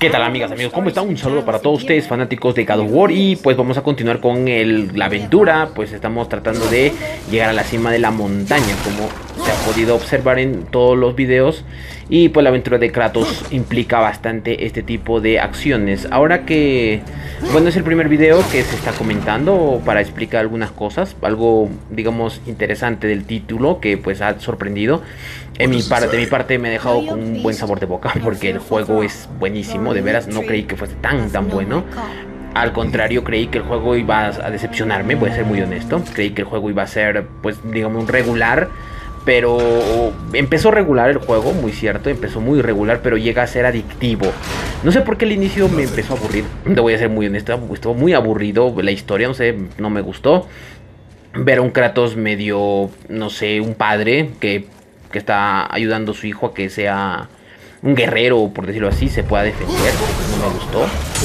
¿Qué tal, amigas, amigos? ¿Cómo están? Un saludo para todos ustedes, fanáticos de God of War. Y pues vamos a continuar con la aventura. Pues estamos tratando de llegar a la cima de la montaña, como se ha podido observar en todos los videos. Y pues la aventura de Kratos implica bastante este tipo de acciones. Ahora que, bueno, es el primer video que se está comentando para explicar algunas cosas. Algo, digamos, interesante del título que pues ha sorprendido. De mi parte me ha dejado con un buen sabor de boca, porque el juego es buenísimo. De veras no creí que fuese tan bueno. Al contrario, creí que el juego iba a decepcionarme, voy a ser muy honesto. Creí que el juego iba a ser, pues, digamos, regular. Pero empezó regular el juego, muy cierto, empezó muy regular, pero llega a ser adictivo. No sé por qué el inicio me empezó a aburrir, te voy a ser muy honesto, estuvo muy aburrido la historia, no sé, no me gustó. Ver a un Kratos medio, no sé, un padre que está ayudando a su hijo a que sea un guerrero, por decirlo así, se pueda defender, no me gustó.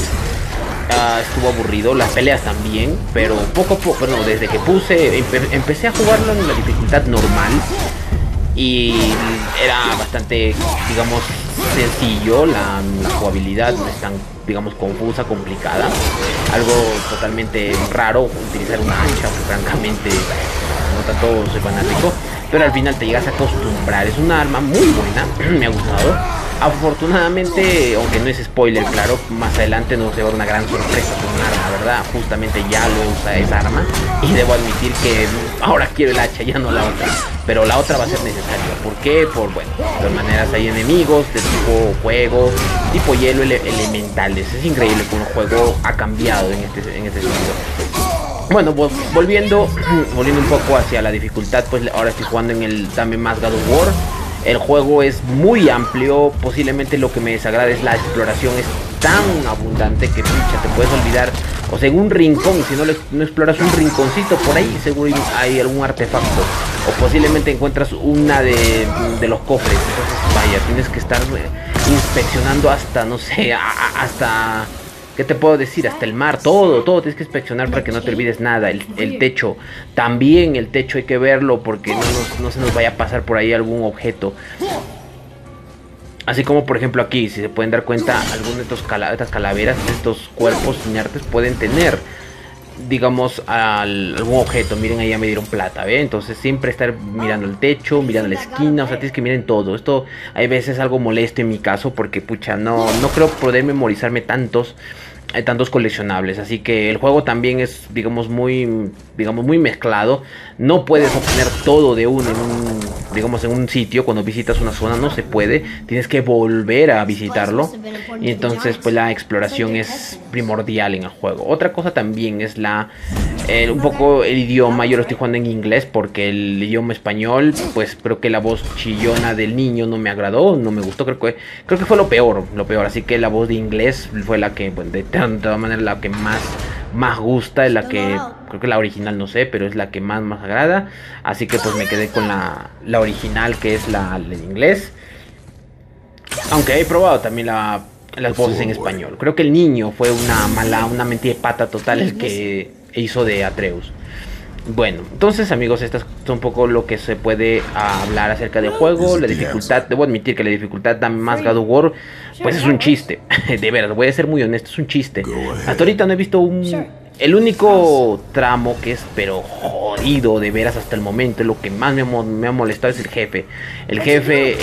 Estuvo aburrido, las peleas también, pero poco a poco, bueno, desde que empecé a jugarlo en la dificultad normal y era bastante, digamos, sencillo, la jugabilidad no es tan, digamos, confusa, complicada, algo totalmente raro utilizar una hacha, francamente, no tanto soy fanático, pero al final te llegas a acostumbrar, es una arma muy buena, me ha gustado. Afortunadamente, aunque no es spoiler, claro, más adelante nos lleva una gran sorpresa con un arma, ¿verdad? Justamente ya lo usa esa arma y debo admitir que ahora quiero el hacha, ya no la otra. Pero la otra va a ser necesaria. ¿Por qué? Por, bueno, de todas maneras hay enemigos de tipo fuego, tipo hielo, elementales. Es increíble cómo el juego ha cambiado en este sentido. Bueno, volviendo un poco hacia la dificultad, pues ahora estoy jugando en el también más God of War. El juego es muy amplio, posiblemente lo que me desagrada es la exploración, es tan abundante que pucha, te puedes olvidar, o sea, en un rincón, si no exploras un rinconcito por ahí, seguro hay algún artefacto, o posiblemente encuentras una de los cofres, entonces vaya, tienes que estar inspeccionando hasta, no sé, hasta... ¿Qué te puedo decir? Hasta el mar, todo tienes que inspeccionar para que no te olvides nada. El techo, también el techo hay que verlo porque no se nos vaya a pasar por ahí algún objeto. Así como por ejemplo aquí, si se pueden dar cuenta, algunas de estas calaveras, estos cuerpos inertes pueden tener, digamos, algún objeto. Miren, ahí ya me dieron plata, ¿ve? Entonces siempre estar mirando el techo, mirando la esquina, o sea, tienes que mirar todo. Esto hay veces algo molesto en mi caso porque, pucha, no creo poder memorizarme tantos coleccionables, así que el juego también es, digamos, muy mezclado. No puedes obtener todo de uno en un sitio. Cuando visitas una zona no se puede, tienes que volver a visitarlo, y entonces pues la exploración es primordial en el juego. Otra cosa también es un poco el idioma. Yo lo estoy jugando en inglés porque el idioma español, pues creo que la voz chillona del niño no me agradó, no me gustó, creo que fue lo peor, así que la voz de inglés fue la que, bueno, de todas maneras la que más gusta, es la que, creo que la original no sé, pero es la que más agrada, así que pues me quedé con la original, que es la en inglés, aunque he probado también las voces en español. Creo que el niño fue una mentira de pata total el que hizo de Atreus. Bueno, entonces, amigos, esto es un poco lo que se puede hablar acerca del juego. La dificultad, debo admitir que la dificultad da más God of War, pues es un chiste. De veras, voy a ser muy honesto, es un chiste. Hasta ahorita no he visto el único tramo que es pero jodido de veras hasta el momento, lo que más me ha molestado es el jefe. El jefe,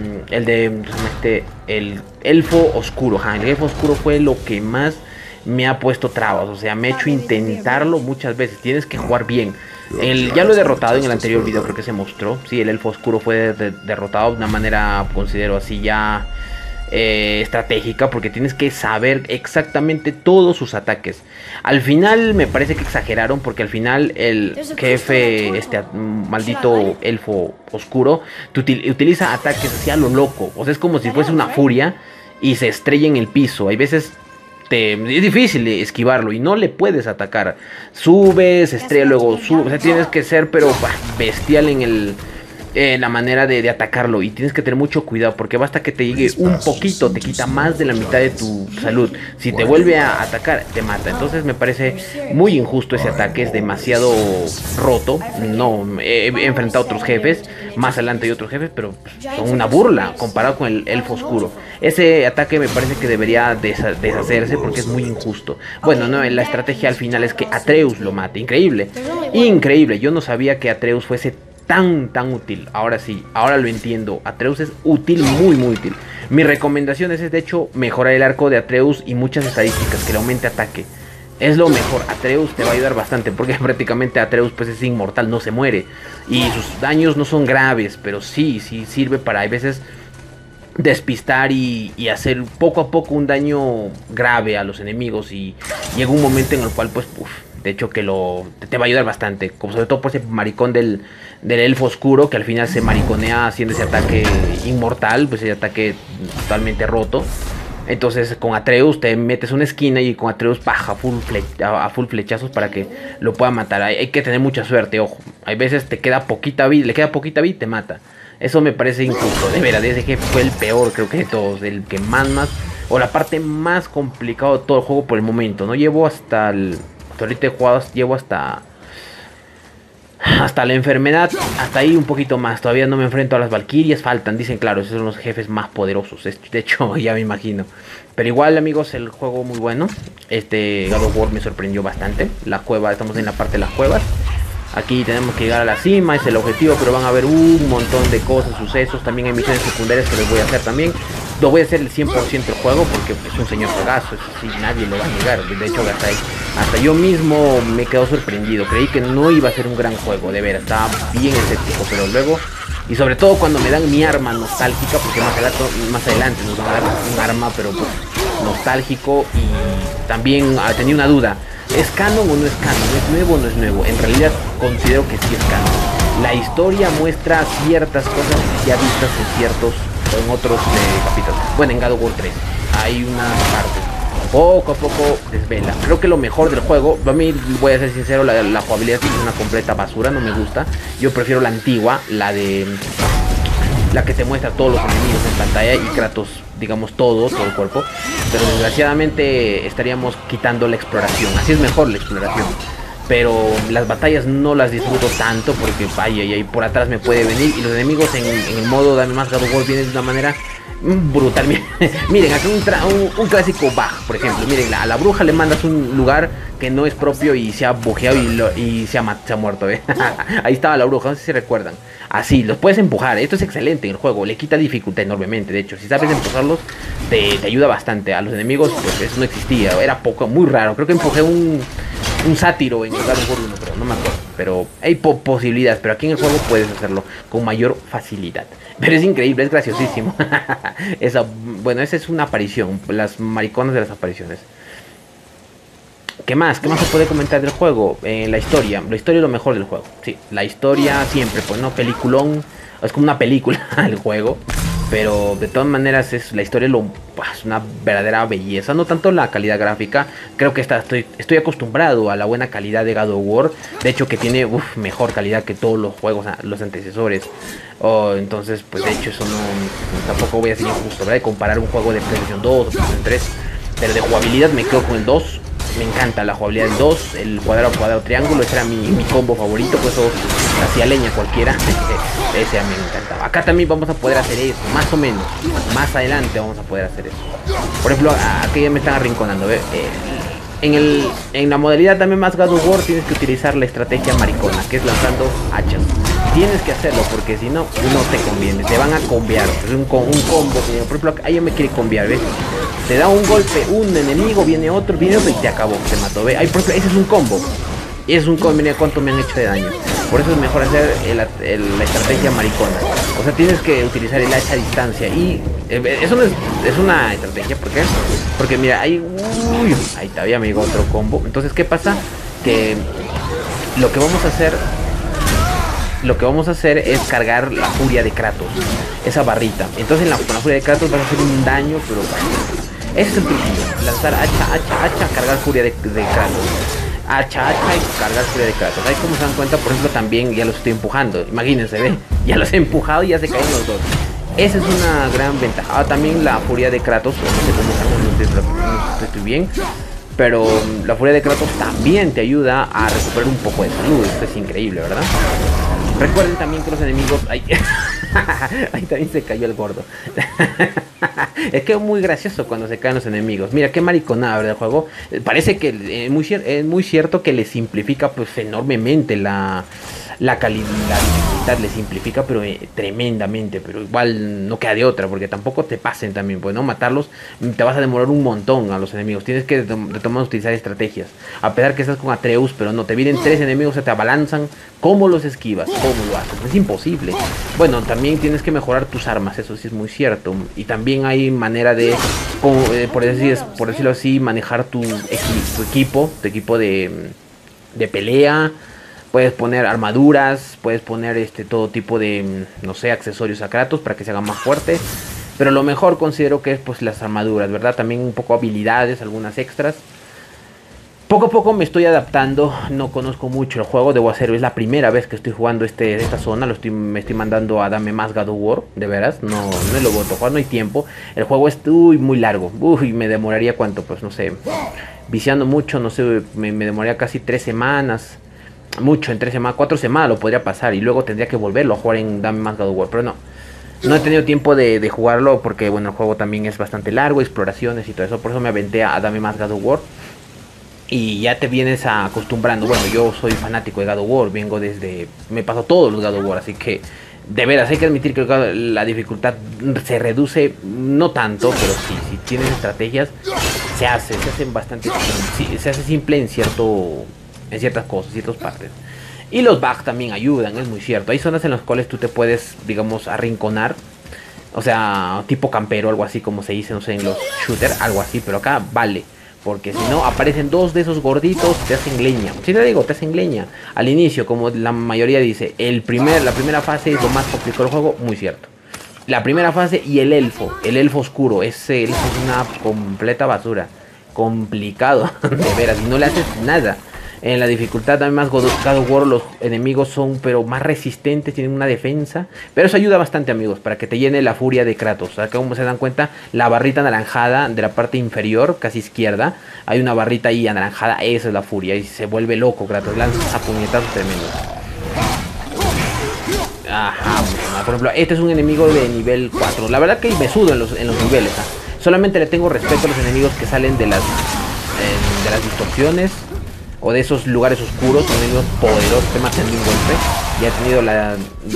el elfo oscuro. El elfo oscuro fue lo que más me ha puesto trabas, o sea, me ha hecho intentarlo muchas veces. Tienes que jugar bien. Ya lo he derrotado en el anterior video, creo que se mostró. Sí, el elfo oscuro fue derrotado de una manera, considero así, ya estratégica, porque tienes que saber exactamente todos sus ataques. Al final me parece que exageraron, porque al final el jefe, este maldito elfo oscuro, utiliza ataques así a lo loco. O sea, es como si fuese una furia y se estrella en el piso. Hay veces es difícil esquivarlo y no le puedes atacar. Subes, estrella, luego subes. O sea, tienes que ser pero bestial en la manera de atacarlo, y tienes que tener mucho cuidado porque basta que te llegue un poquito, te quita más de la mitad de tu salud. Si te vuelve a atacar, te mata. Entonces me parece muy injusto ese ataque, es demasiado roto. No, he enfrentado a otros jefes, más adelante hay otros jefes, pero son una burla comparado con el elfo oscuro. Ese ataque me parece que debería deshacerse porque es muy injusto. Bueno, no, la estrategia al final es que Atreus lo mate. Increíble, increíble. Yo no sabía que Atreus fuese tan útil. Ahora sí, ahora lo entiendo. Atreus es útil, muy útil. Mi recomendación es de hecho mejorar el arco de Atreus y muchas estadísticas, que le aumente ataque. Es lo mejor. Atreus te va a ayudar bastante porque prácticamente Atreus pues es inmortal, no se muere. Y sus daños no son graves, pero sí sirve para a veces despistar y hacer poco a poco un daño grave a los enemigos. Y llega un momento en el cual pues de hecho que te va a ayudar bastante, como sobre todo por ese maricón del elfo oscuro, que al final se mariconea haciendo ese ataque inmortal, pues ese ataque totalmente roto. Entonces con Atreus te metes una esquina y con Atreus baja a full flechazos para que lo pueda matar. Hay que tener mucha suerte, ojo. Hay veces te queda poquita vida, le queda poquita vida y te mata. Eso me parece injusto, de veras. Ese jefe fue el peor, creo que de todos, el que más, o la parte más complicada de todo el juego por el momento. No llevo hasta ahorita he jugado, llevo hasta la enfermedad, hasta ahí un poquito más. Todavía no me enfrento a las valquirias, faltan, dicen, claro, esos son los jefes más poderosos. De hecho, ya me imagino. Pero igual, amigos, el juego muy bueno. God of War me sorprendió bastante. La cueva, estamos en la parte de las cuevas. Aquí tenemos que llegar a la cima, es el objetivo, pero van a haber un montón de cosas, sucesos. También hay misiones secundarias que les voy a hacer también. No voy a hacer el 100% del juego porque es un señor juegazo, eso sí, nadie lo va a negar. De hecho, hasta yo mismo me quedo sorprendido. Creí que no iba a ser un gran juego, de veras, estaba bien escéptico, pero luego... Y sobre todo cuando me dan mi arma nostálgica, porque más adelante nos van a dar un arma, pero pues, nostálgico. Y también tenía una duda. ¿Es canon o no es canon? ¿Es nuevo o no es nuevo? En realidad considero que sí es canon. La historia muestra ciertas cosas ya vistas en otros capítulos. Bueno, en God of War 3 hay una parte. Poco a poco desvela. Creo que lo mejor del juego, a mí voy a ser sincero, la jugabilidad es una completa basura, no me gusta. Yo prefiero la antigua, la que te muestra todos los enemigos en pantalla y Kratos, digamos todo el cuerpo. Pero desgraciadamente estaríamos quitando la exploración. Así es mejor la exploración. Pero las batallas no las disfruto tanto porque por atrás me puede venir. Y los enemigos en el modo Dame Más God of War vienen de una manera brutal. Miren, aquí un clásico bug, por ejemplo. Miren, a la bruja le mandas un lugar que no es propio y se ha bujeado y se ha muerto, ¿eh? Ahí estaba la bruja, no sé si recuerdan. Así, los puedes empujar. Esto es excelente en el juego, le quita dificultad enormemente. De hecho, si sabes empujarlos, te ayuda bastante. A los enemigos, pues eso no existía, era muy raro. Creo que empujé un sátiro en el God of War 1, pero no me acuerdo. Pero hay posibilidades, pero aquí en el juego puedes hacerlo con mayor facilidad. Pero es increíble, es graciosísimo. Esa es una aparición, las mariconas de las apariciones. ¿Qué más? ¿Qué más se puede comentar del juego? La historia es lo mejor del juego. Sí, la historia siempre, pues no, peliculón. Es como una película el juego. Pero de todas maneras la historia es una verdadera belleza. No tanto la calidad gráfica. Creo que estoy acostumbrado a la buena calidad de God of War. De hecho que tiene mejor calidad que todos los juegos, los antecesores. Entonces pues de hecho eso tampoco voy a ser injusto, ¿verdad? De comparar un juego de PlayStation 2 o PlayStation 3. Pero de jugabilidad me quedo con el 2. Me encanta la jugabilidad del 2, el cuadrado triángulo, ese era mi combo favorito, pues eso hacía leña cualquiera. Ese a mí me encantaba. Acá también vamos a poder hacer eso, más o menos. Más adelante vamos a poder hacer eso. Por ejemplo, aquí ya me están arrinconando, ¿ve? En la modalidad también más God of War tienes que utilizar la estrategia maricona, que es lanzando hachas. Tienes que hacerlo porque si no, no te conviene. Te van a combiar. Es un combo. Por ejemplo, ahí ya me quiere combiar, ¿ves? Te da un golpe, un enemigo, viene otro y te acabó, te mató, ¿ves? Ahí, por ejemplo, ese es un combo. Y es un combo, mira cuánto me han hecho de daño. Por eso es mejor hacer la estrategia maricona. O sea, tienes que utilizar el hacha a distancia. Y eso no es una estrategia, ¿por qué? Porque mira, ahí todavía me llegó otro combo. Entonces, ¿qué pasa? Que lo que vamos a hacer es cargar la furia de Kratos, esa barrita. Entonces con la furia de Kratos vas a hacer un daño, pero ese es el truquillo, lanzar hacha, cargar furia de Kratos. hacha y cargar furia de Kratos. Ahí como se dan cuenta, por ejemplo, también ya los estoy empujando. Imagínense, ve, ya los he empujado y ya se caen los dos. Esa es una gran ventaja. También la furia de Kratos, no sé cómo no estoy bien, pero la furia de Kratos también te ayuda a recuperar un poco de salud. Esto es increíble, ¿verdad? Recuerden también que los enemigos... Ahí también se cayó el gordo. Es que es muy gracioso cuando se caen los enemigos. Mira, qué mariconada, ¿verdad? El juego parece que es muy cierto que le simplifica pues enormemente la calidad, la dificultad le simplifica, pero tremendamente. Pero igual no queda de otra, porque tampoco te pasen también, pues no matarlos te vas a demorar un montón a los enemigos. Tienes que retomar utilizar estrategias. A pesar que estás con Atreus, pero no, te vienen 3 enemigos, se te abalanzan. ¿Cómo los esquivas? ¿Cómo lo haces? Es imposible. Bueno, también tienes que mejorar tus armas, eso sí es muy cierto. Y también hay manera de, por decirlo así, manejar tu equipo de pelea. Puedes poner armaduras, puedes poner todo tipo de, no sé, accesorios a Kratos para que se haga más fuerte. Pero lo mejor considero que es pues las armaduras, ¿verdad? También un poco habilidades, algunas extras. Poco a poco me estoy adaptando, no conozco mucho el juego, debo hacerlo, es la primera vez que estoy jugando esta zona, me estoy mandando a Dame Más God of War, de veras, no lo voy a jugar, no hay tiempo, el juego es muy largo, me demoraría cuánto, pues no sé, viciando mucho, no sé, me demoraría casi 3 semanas, mucho, en 3 semanas, 4 semanas lo podría pasar y luego tendría que volverlo a jugar en Dame Más God of War, pero no he tenido tiempo de jugarlo porque bueno, el juego también es bastante largo, exploraciones y todo eso, por eso me aventé a Dame Más God of War. Y ya te vienes acostumbrando. Bueno, yo soy fanático de God of War. Me paso todos los God of War. Así que de veras hay que admitir que la dificultad se reduce. No tanto, pero sí, si tienes estrategias se hace bastante. Se hace simple en ciertas cosas, ciertas partes. Y los bugs también ayudan, es muy cierto. Hay zonas en las cuales tú te puedes, digamos, arrinconar. O sea, tipo campero, algo así como se dice, no sé, en los shooters, algo así. Pero acá vale. Porque si no, aparecen 2 de esos gorditos, te hacen leña. Si te digo, te hacen leña. Al inicio, como la mayoría dice, la primera fase es lo más complicado del juego, muy cierto. La primera fase y el elfo oscuro, ese elfo es una completa basura. Complicado, de veras, y no le haces nada. En la dificultad además God of War los enemigos son pero más resistentes, tienen una defensa. Pero eso ayuda bastante, amigos, para que te llene la furia de Kratos. Acá como se dan cuenta, la barrita anaranjada de la parte inferior, casi izquierda, hay una barrita ahí anaranjada, esa es la furia. Y se vuelve loco Kratos, lanza a puñetazos tremendos. Ajá, por ejemplo, este es un enemigo de nivel 4. La verdad que me sudo en los niveles, Solamente le tengo respeto a los enemigos que salen de las distorsiones o de esos lugares oscuros, son enemigos poderosos que matan de un golpe. Ya he tenido la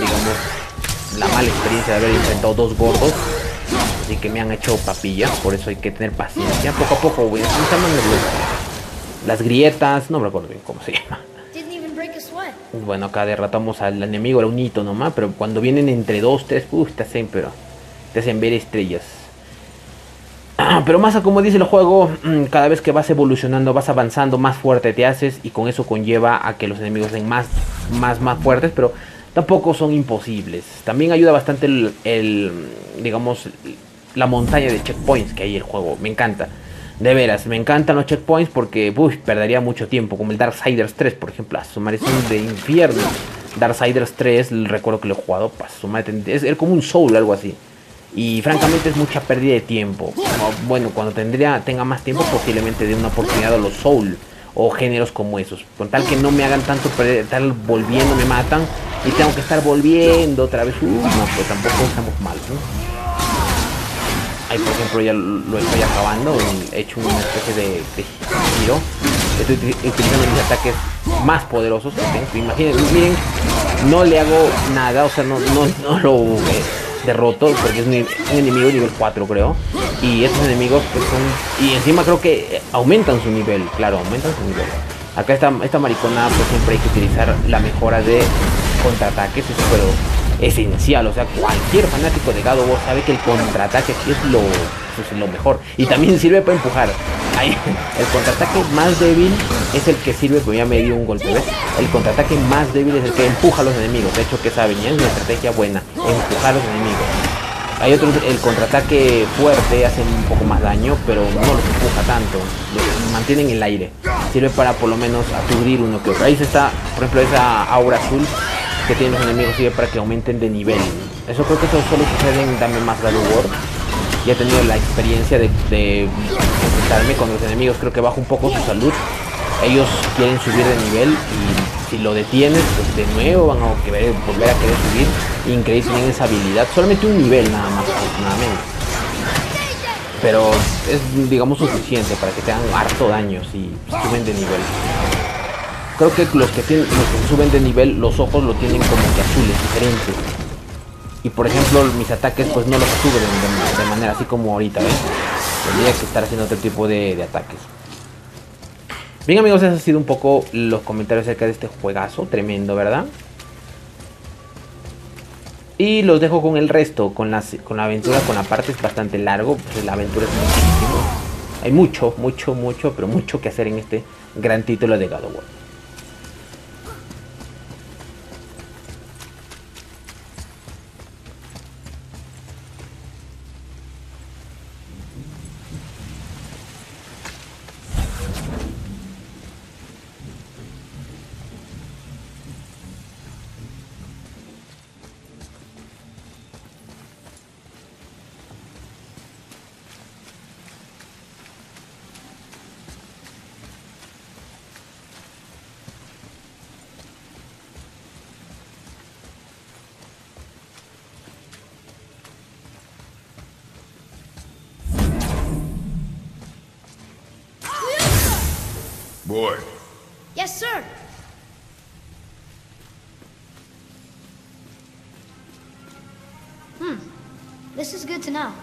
mala experiencia de haber enfrentado 2 gordos, así que me han hecho papilla. Por eso hay que tener paciencia, poco a poco, güey. Las grietas, no me recuerdo bien cómo se llama. Bueno, acá derrotamos al enemigo, era un hito nomás, pero cuando vienen entre 2, 3, te hacen ver estrellas. Pero más a como dice el juego, cada vez que vas evolucionando, vas avanzando, más fuerte te haces, y con eso conlleva a que los enemigos sean más fuertes, pero tampoco son imposibles. También ayuda bastante digamos, la montaña de checkpoints que hay en el juego. Me encanta, de veras, me encantan los checkpoints porque perdería mucho tiempo, como el Darksiders 3, por ejemplo. Es un de infierno. Darksiders 3, recuerdo que lo he jugado, es como un Soul, algo así. Y francamente es mucha pérdida de tiempo. Bueno, cuando tenga más tiempo, posiblemente dé una oportunidad a los Soul o géneros como esos. Con tal que no me hagan tanto perder, estar volviendo, me matan y tengo que estar volviendo otra vez. No, pues tampoco estamos mal, ¿no? Ahí, por ejemplo, ya lo estoy acabando. He hecho una especie de giro. Estoy utilizando mis ataques más poderosos que tengo. Imaginen, miren, no le hago nada, o sea, no lo derroto porque es un enemigo nivel 4, creo. Y estos enemigos pues son... Y encima creo que aumentan su nivel. Claro, aumentan su nivel. Acá esta maricona pues siempre hay que utilizar la mejora de contraataques. Eso pero esencial. O sea, cualquier fanático de God of War sabe que el contraataque aquí es lo mejor. Y también sirve para empujar. Ahí, el contraataque más débil es el que sirve, pues ya me dio un golpe, ¿ves? El contraataque más débil es el que empuja a los enemigos. De hecho, que saben, ya es una estrategia buena, empujar a los enemigos. Hay otros, el contraataque fuerte hace un poco más daño, pero no los empuja tanto, los mantienen en el aire. Sirve para por lo menos aturdir uno que otro. Ahí se está, por ejemplo, esa aura azul que tienen los enemigos sirve para que aumenten de nivel. Eso creo que eso solo sucede en Dame Más God of War. Ya he tenido la experiencia de enfrentarme con los enemigos, creo que baja un poco su salud. Ellos quieren subir de nivel y si lo detienes, pues de nuevo van a volver a querer subir. Increíble, tienen esa habilidad. Solamente un nivel nada más, afortunadamente. Pero es, digamos, suficiente para que te hagan harto daño si suben de nivel. Creo que los que suben de nivel, los ojos lo tienen como que azules, diferentes. Y por ejemplo, mis ataques pues no los suben de manera así como ahorita, ¿ves? Tendría que estar haciendo otro tipo de ataques. Bien amigos, esos han sido un poco los comentarios acerca de este juegazo, tremendo, ¿verdad? Y los dejo con el resto, con la aventura, con la parte es bastante largo, pues la aventura es muchísimo. Hay pero mucho que hacer en este gran título de God of War. Boy. Yes, sir. This is good to know.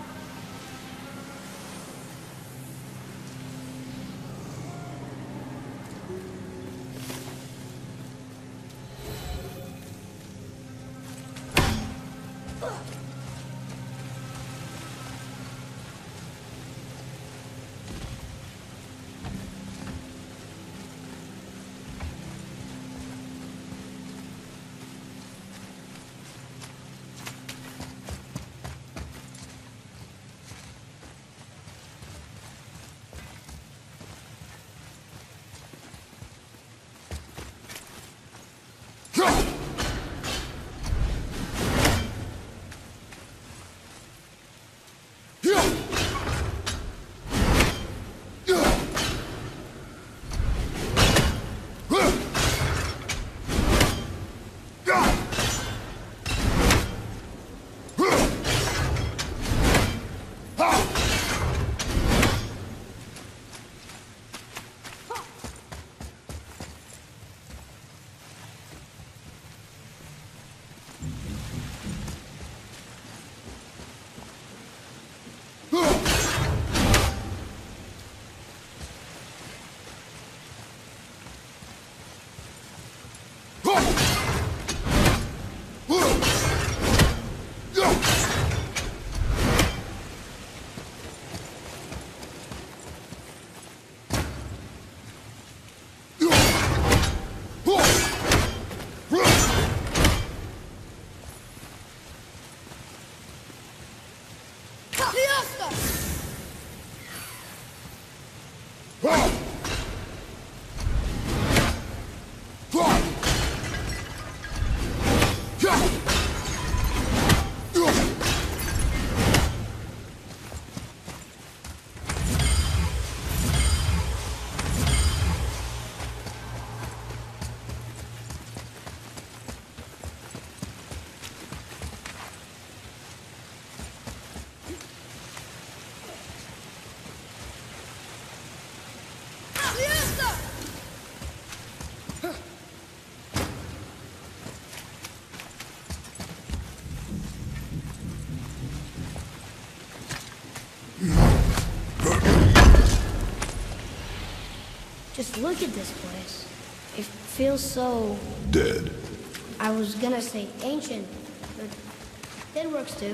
Just look at this place. It feels so... Dead. I was gonna say ancient, but that works too.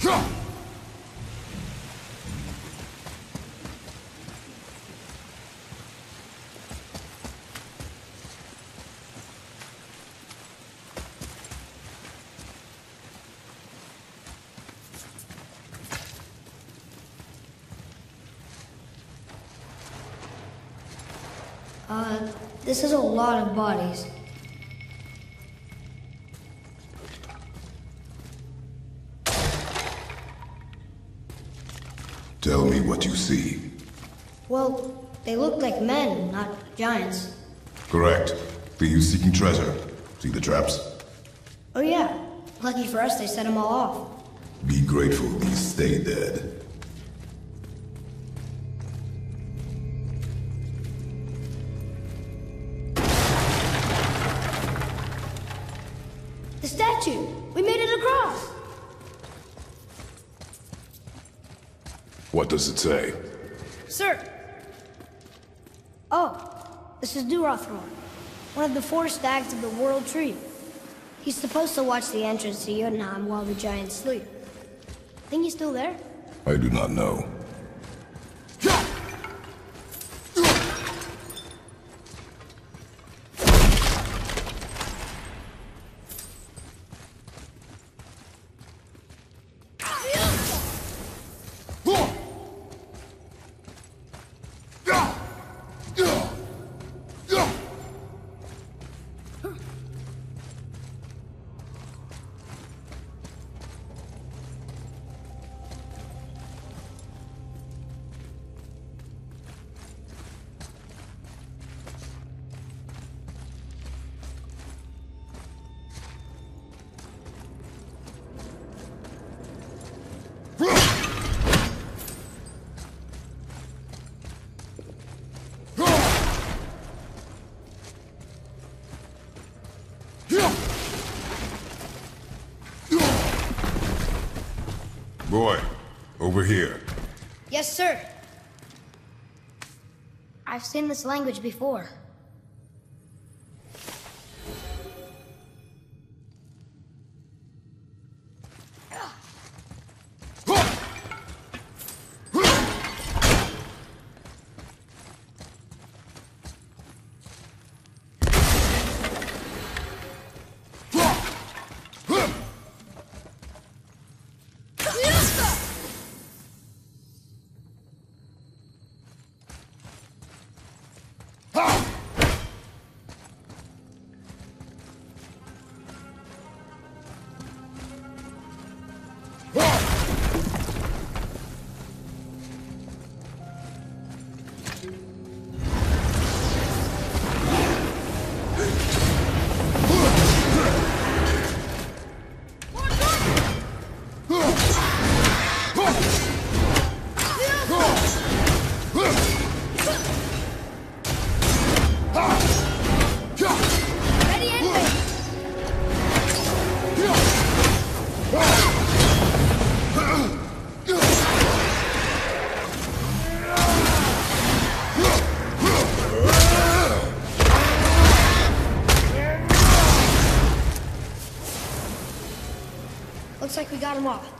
This is a lot of bodies. Tell me what you see. Well, they look like men, not giants. Correct. Thieves seeking treasure. See the traps? Oh yeah, lucky for us they set them all off. Be grateful these stay dead. The statue! We made it across! What does it say? Sir! Oh, this is Durothor, one of the 4 stags of the World Tree. He's supposed to watch the entrance to Jotunheim while the giants sleep. Think he's still there? I do not know. Boy, over here. Yes, sir. I've seen this language before. Looks like we got him off.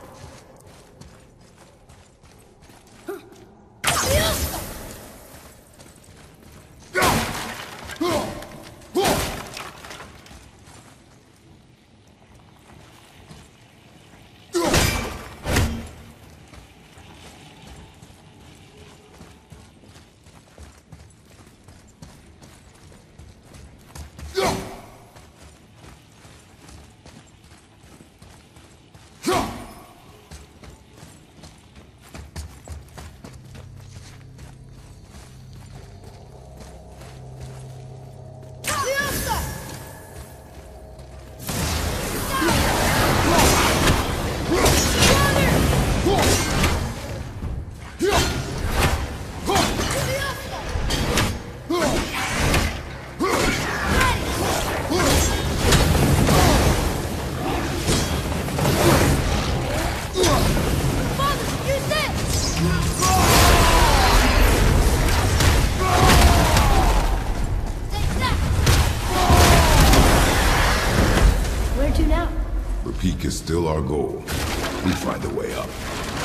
The peak is still our goal. We find a way up.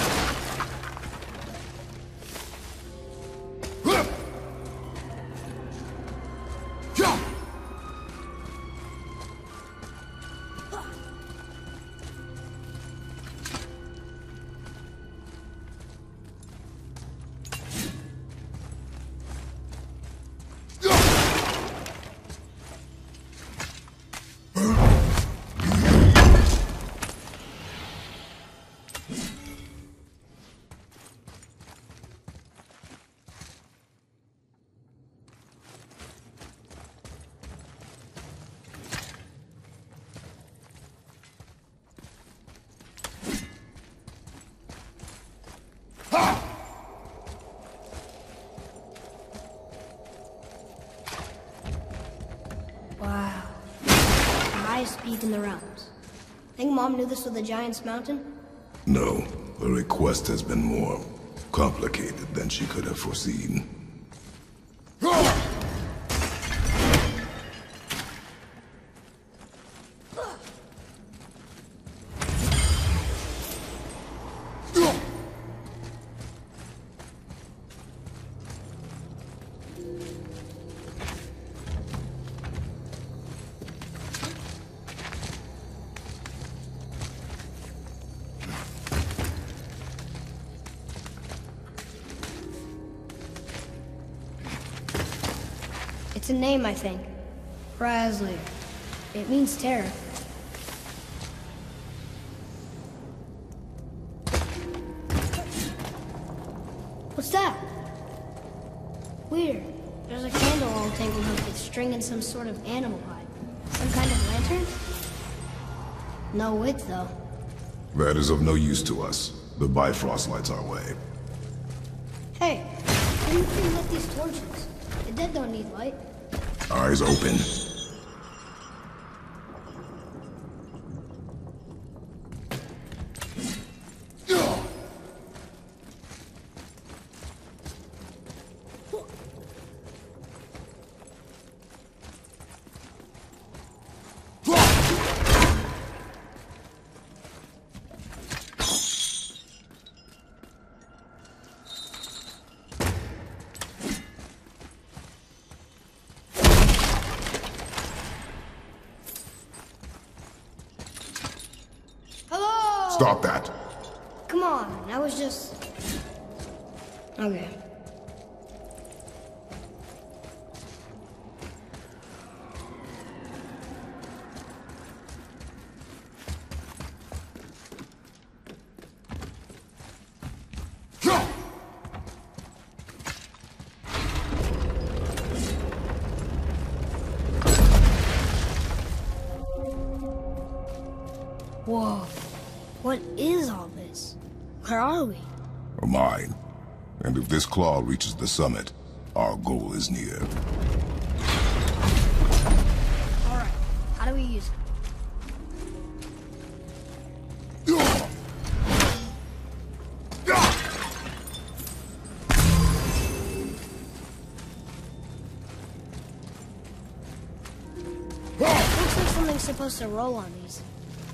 Wow. The highest peak in the realms. Think Mom knew this was the Giant's Mountain? No, the request has been more complicated than she could have foreseen. It's a name, I think. Razzler. It means terror. What's that? Weird. There's a candle all tangled up with string and some sort of animal hide. Some kind of lantern? No wick, though. That is of no use to us. The Bifrost lights our way. Hey, how do you think lit these torches? The dead don't need light. Eyes open. Stop that. Come on, I was just... Okay. Whoa. What is all this? Where are we? A mine. And if this claw reaches the summit, our goal is near. Alright, how do we use it? Looks like something's supposed to roll on these.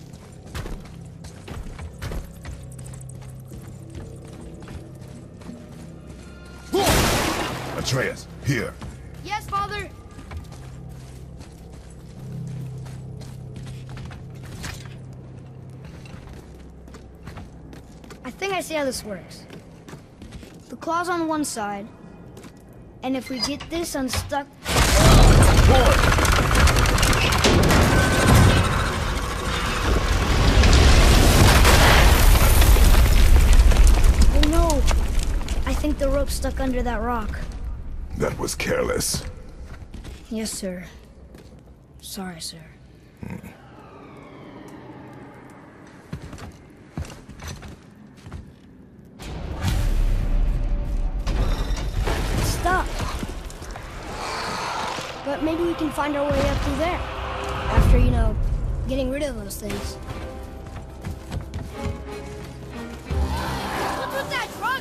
Atreus, here. Yes, Father! I think I see how this works. The claw's on one side, and if we get this unstuck... Oh no! I think the rope's stuck under that rock. That was careless. Yes, sir. Sorry, sir. Stop. But maybe we can find our way up through there. After, you know, getting rid of those things. What's with that truck?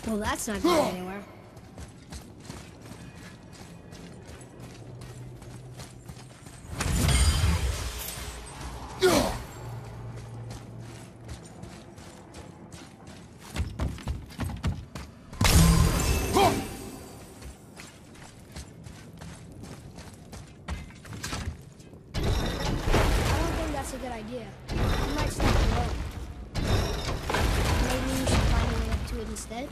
Well, that's not going anywhere. A good idea. You might stop the road. Maybe you should find a way up to it instead.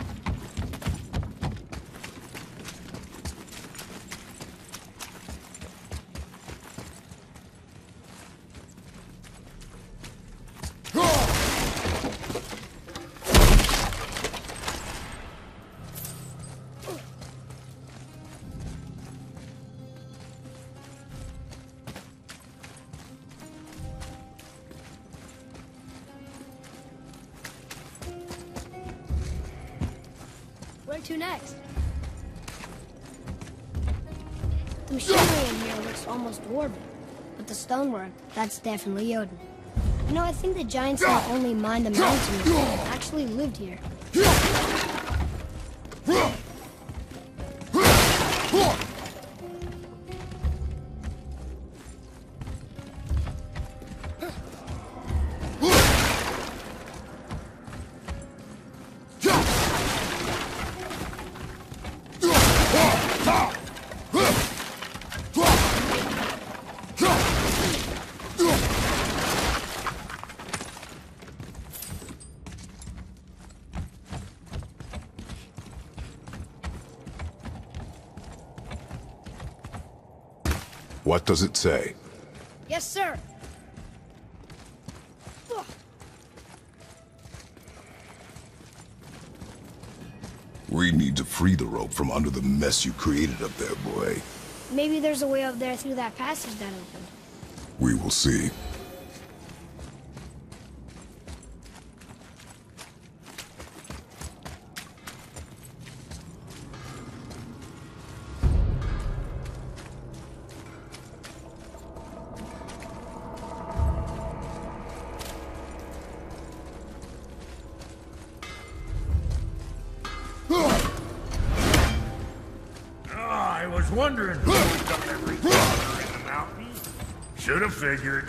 Where to next? The machinery in here looks almost dwarven, but the stonework, that's definitely Jotun. You know, I think the giants not only mined the mountains, but actually lived here. What does it say? Yes, sir. We need to free the rope from under the mess you created up there, boy. Maybe there's a way up there through that passage that opened. We will see. I was wondering who was up every corner in the mountain. Should have figured.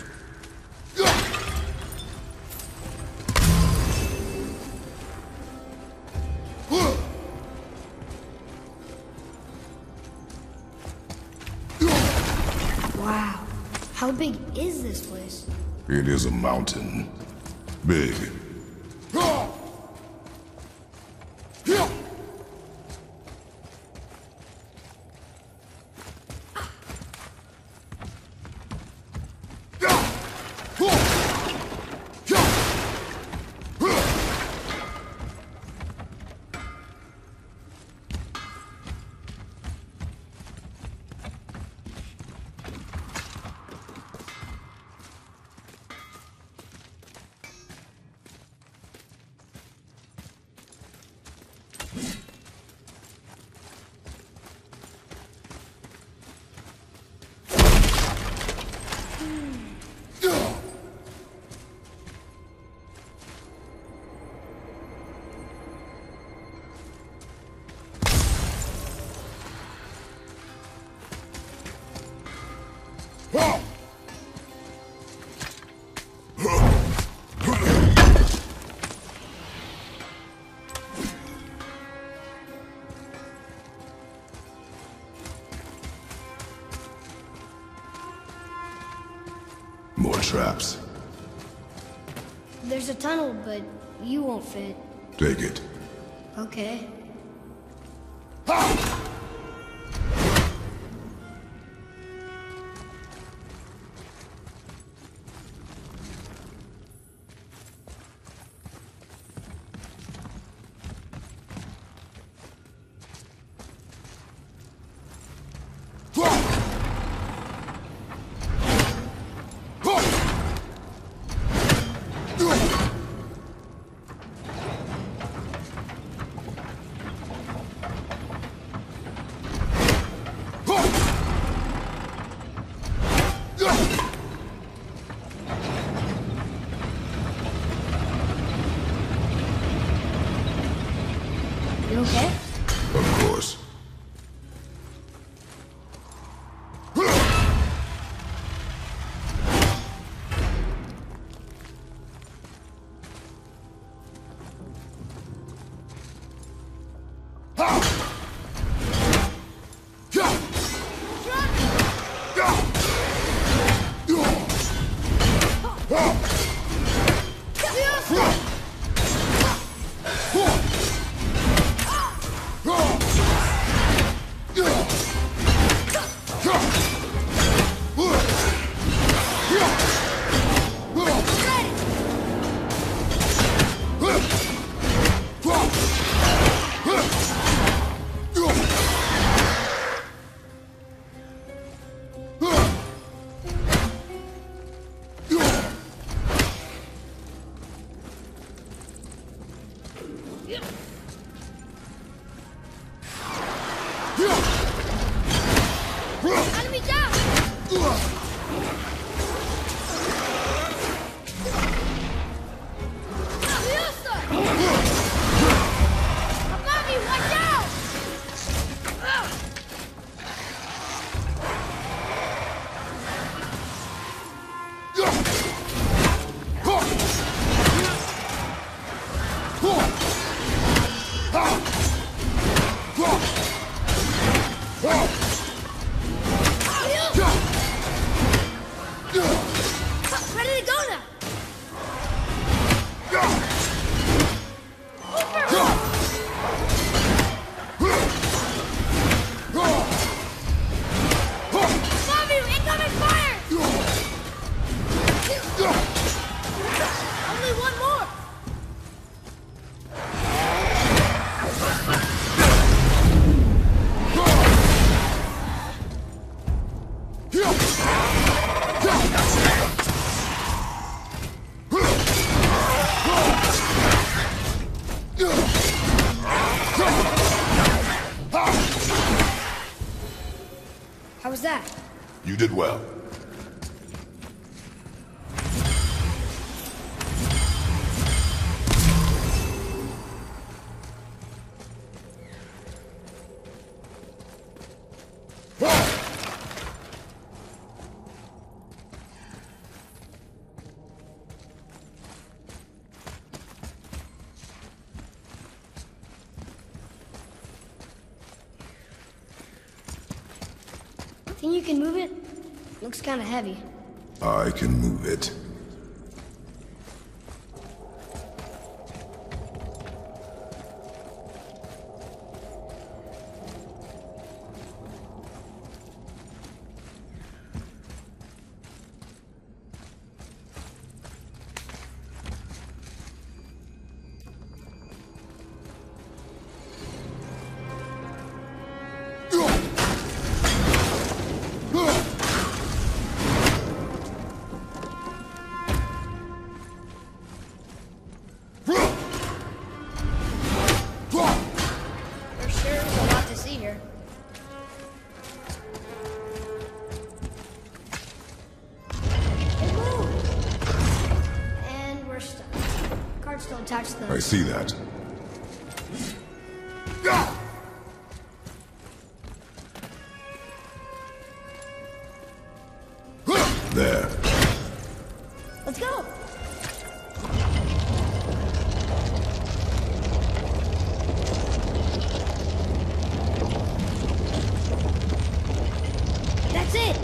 Wow. How big is this place? It is a mountain. Big. More traps. There's a tunnel, but you won't fit. Take it. Okay. You okay? Of course. Enemy down! Furiosa! Mommy, watch out! Ready to go now! Mommy, incoming fire! Only one more! How was that? You did well. Think you can move it? Looks kind of heavy. I can move it. There sure is a lot to see here. And we're stuck. Card's still attached to I the... see that. There. Let's go! That's it!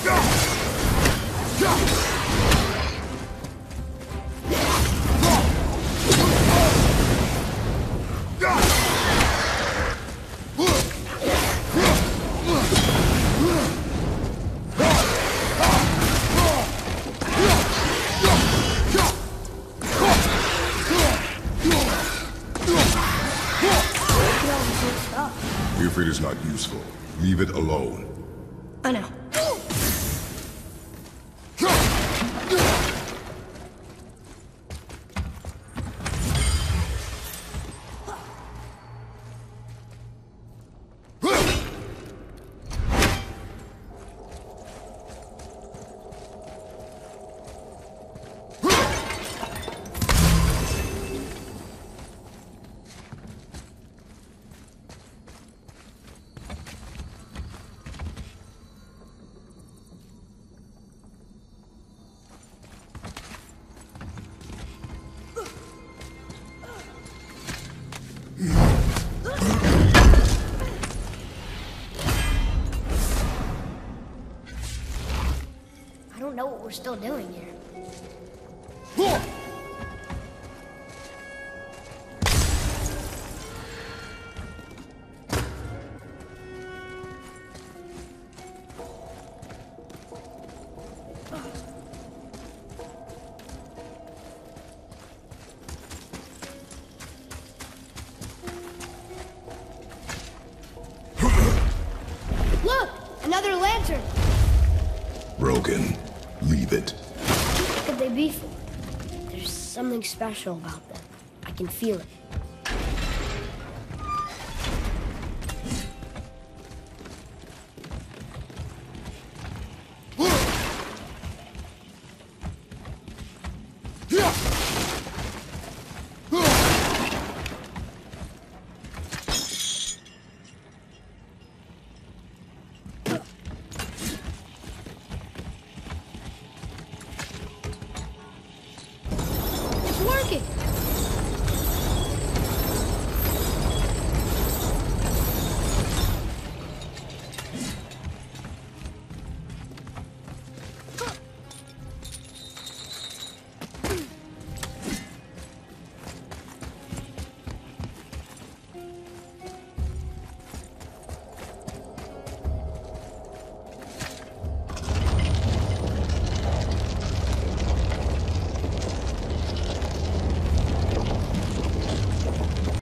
If it is not useful, leave it alone. I know. I don't know what we're still doing here. Look! Another lantern! Broken. Leave it. What could they be for? There's something special about them. I can feel it.